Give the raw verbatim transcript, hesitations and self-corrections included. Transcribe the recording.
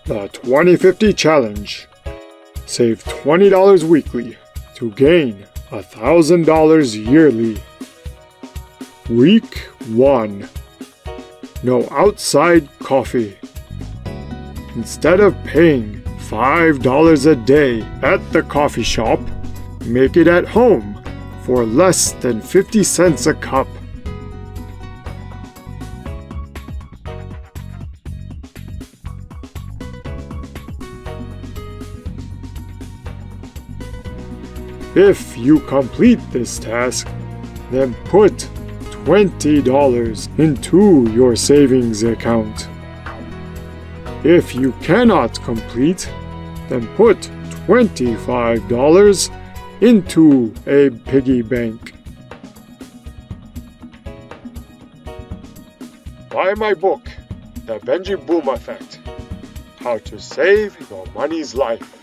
The twenty fifty Challenge. Save twenty dollars weekly to gain one thousand dollars yearly. Week one. No outside coffee. Instead of paying five dollars a day at the coffee shop, make it at home for less than fifty cents a cup. If you complete this task, then put twenty dollars into your savings account. If you cannot complete, then put twenty-five dollars into a piggy bank. Buy my book, The Benji Boom Effect: How to Save Your Money's Life.